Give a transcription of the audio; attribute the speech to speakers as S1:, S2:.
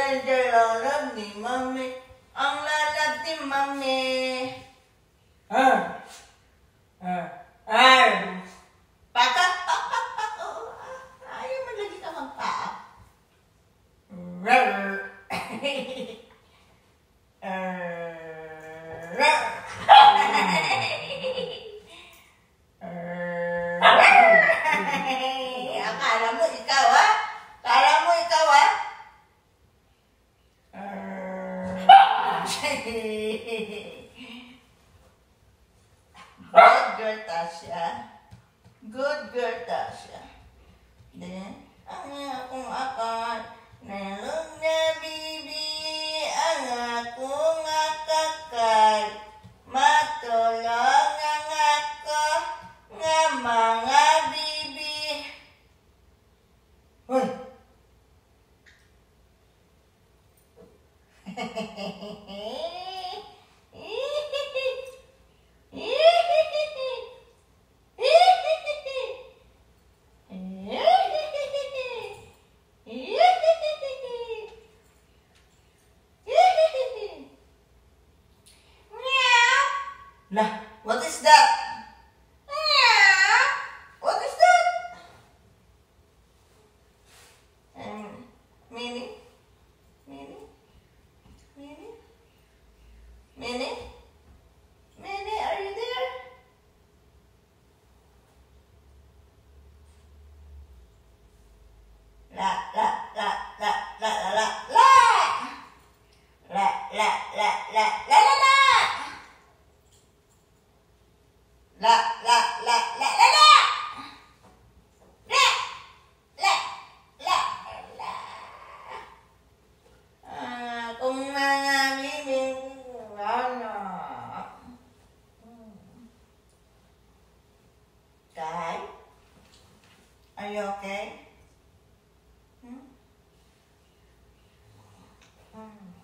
S1: lalab ni Mami. Ang lalab ni Mami. Paka? Ayaw mo lagi ka magpaa. Akala mo ikaw, ha? Akala mo ikaw, ha? Good girl, Tasha. Good girl, Tasha. Then, ang akong akal, nalog na bibi, ang akong akakal, matulog ang ako, nga mga bibi. Hoy! Nah, what is that? What is that? Minnie? Minnie? Minnie? Minnie? Minnie, are you there? La, la, la, la, la, la, la, la. La, la, la, la, la, la, la. La, la, la, la, la, la. La, la, la, la. Kung mga bibing ano. Kai? Are you okay?